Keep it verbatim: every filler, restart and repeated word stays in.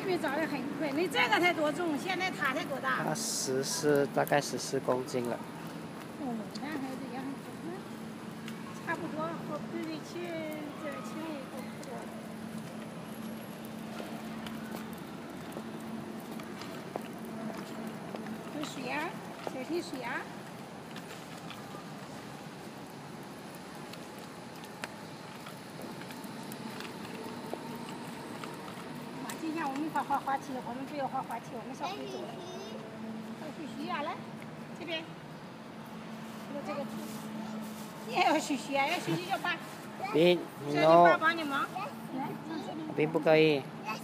边长得很快，你这个才多重，现在它才多大？ 它十四大概十四公斤了。 哦，男孩子也很重，差不多和对得起这轻也都不多。有水呀，小心水呀。 今天我们滑滑滑梯，我们不要滑滑梯，我们小会走。小许许啊，来这边，我这个，你也要许许啊，要许许就爸。 冰， 这就爸帮你忙。来， 冰不可以。 来。